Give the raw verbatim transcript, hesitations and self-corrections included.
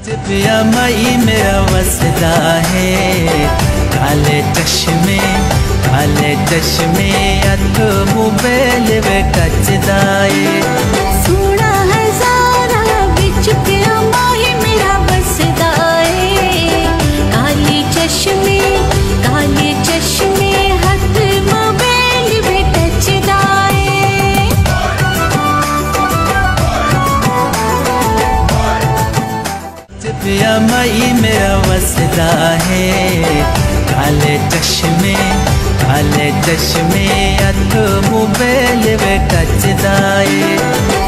पिया मई मेरा वसदा है, काले चश्मे काले चश्मे अथ मोबाइल वे टचदा है। सोना हजारा बिच पिया मई मेरा वसदा है, काले चश्मे काले चश्मे हथ मोबाइल वे टचदा है। पिया मई मेरा वसदा है, काले चश्मे काले चश्मे अथ मोबाइल वे टचदा है।